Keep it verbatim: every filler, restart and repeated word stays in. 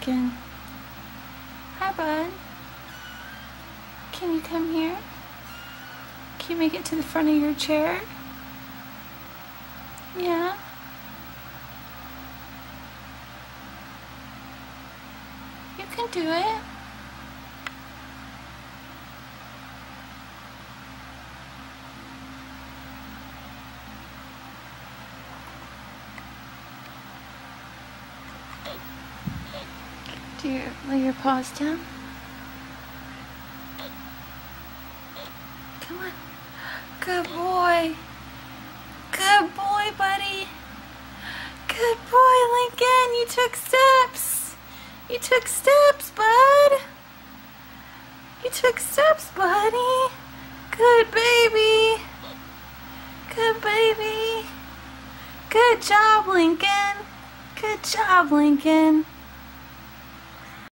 Lincoln. Hi, bud. Can you come here? Can you make it to the front of your chair? Yeah? You can do it. Do you lay your paws down? Come on. Good boy. Good boy, buddy. Good boy, Lincoln. You took steps. You took steps, bud. You took steps, buddy. Good baby. Good baby. Good job, Lincoln. Good job, Lincoln.